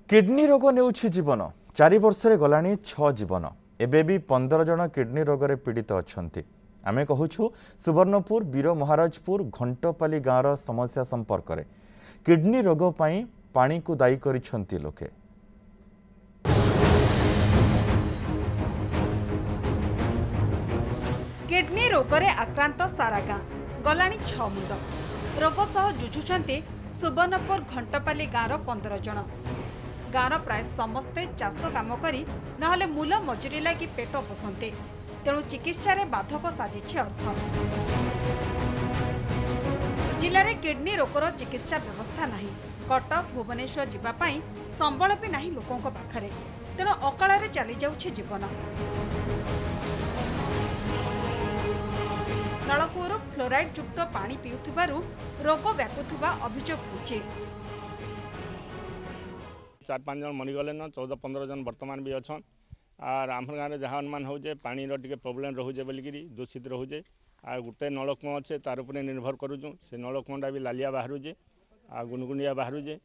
Kidney रोग नेउछि जीवन 4 वर्ष गलानी 6 जीवन एबे भी 15 जन किडनी रोग रे पीड़ित अछंती। आमे कहूछु सुवर्णपुर वीर महाराजपुर घंटपाली गाँवर समस्या संपर्क में किडनी रोग पाई पानी को दायी करिछंती लोके। किडनी रोग रे आक्रांत सारा गाँ गलानी 6 मुंड रोग सह जुझुछंती सुवर्णपुर घंटपाली गाँवर 15 जन। गाँवर प्राय समस्ते चाष काम करी नहले मूल मजूरी लगी पेट पोषंते, तेणु चिकित्सा बाधक साजिছে अर्थ। जिले में किडनी रोगर चिकित्सा व्यवस्था नहीं। कटक भुवनेश्वर जीवाई संबल भी नहीं लोकों पाखरे, तेणु अकाल चली जाउछि जीवन। नलकूर फ्लोराइड युक्त पानी पीउथिबारु रोग व्यापुथुबा अभियोग होछि। 4-5 जन मरीगले न 14-15 जन वर्तमान भी अच्छा। और आम गाँव जहाँ अनुमान हो पानी टे प्रोब्लेम रोचे बोलिकी दूषित रोचे। आ गोटे नलकूँ अच्छे तार उपर निर्भर करुँ से नलकूँटा भी लालिया बाहरुचे आ गुनगुनिया बाहरुचे।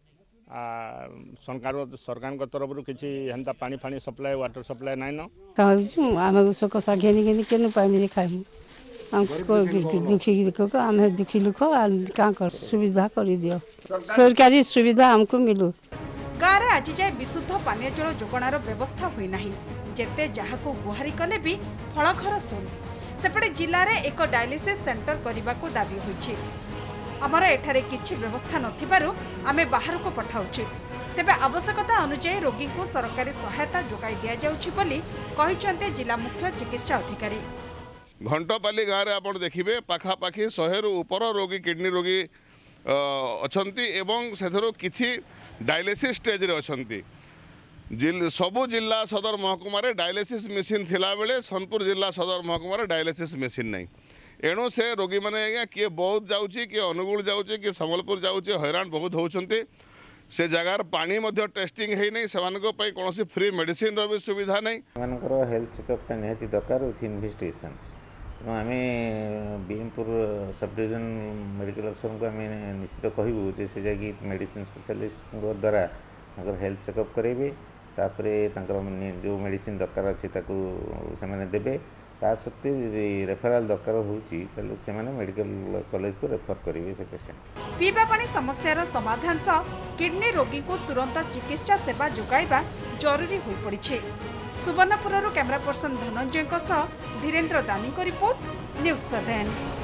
सरकार तरफ किसी हेन्ता पानी Fani supply water supply nine दुखी आम दुखी लोक क्या सुविधा कर दियो सरकारी सुविधा हमको मिलू। गाँव में आज जाए विशुद्ध पानीय जल जोगाणर व्यवस्था हुई नहीं। जेते जहाको गुहारी कले भी फलघर शून। सेपटे जिले में एक डायलिसिस सेंटर करने को दाबी होइछि। आमर एठारे किछि व्यवस्था नथिबारु आमे बाहर को पठाउछि। तेबे आवश्यकता अनुसार रोगी को सरकारी सहायता जोगाई दिया जाउछि बोली कहिसंते जिला मुख्य चिकित्सा अधिकारी। घंटपाली गाँव में आप देखिए पाखापाखि 100 रु ऊपर रोगी किडनी रोगी अछंती एवं सेथरो किछि डायलिसिस स्टेज रे अछंती। सबु जिला सदर महकुमा डायलिसिस मेसीन थिला बेले सोनपुर जिला सदर महकुमा डायलिसिस मेसीन नहीं। एणु से रोगी मैंने आज्ञा किए बौद्ध जाऊँगी किए अनुगुल जाऊँगी किए संबलपुर जाऊँगी हैरान बहुत होती। से जगार पानी मध्य टेस्टिंग है नहीं से कौन फ्री मेडिसिन भी सुविधा नहीं। हेल्थ चेकअप निहाती दरकार विथ इन्वेस्टिगेशन। तेणु आम बीएमपुर सब डिविजन मेडिकल अफसर को आम निश्चित कहूँ से जाकि मेडिसिन स्पेशलिस्ट द्वारा हेल्थ चेकअप करेंगे तापरे जो मेडिसिन दरकार अच्छे से देवे ता सत्वे रेफराल दरकार होची मेडिकल कॉलेज को रेफर करेंगे से पेशेंट। पीवा पानी समस्यार समाधान सह किडनी रोगी को तुरंत चिकित्सा सेवा जोगाइबा जरूरी हो पड़िछे। सुवर्णपुर कैमरा पर्सन धनंजय धीरेन्द्र दानी को रिपोर्ट न्यूज 7।